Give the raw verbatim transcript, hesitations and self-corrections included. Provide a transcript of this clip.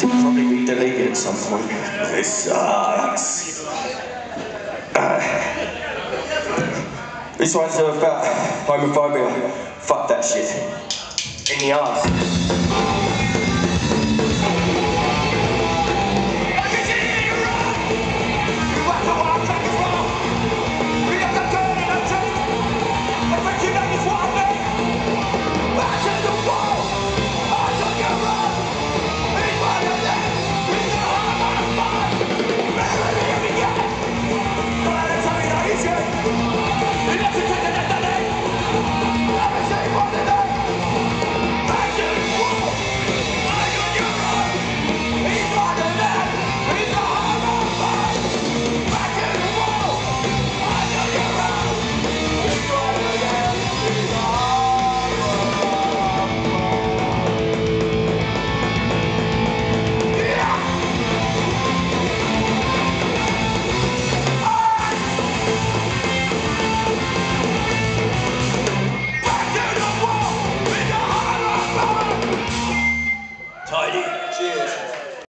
Probably be deleted at some point. This sucks. Uh, this one's about homophobia. Fuck that shit. In the arse.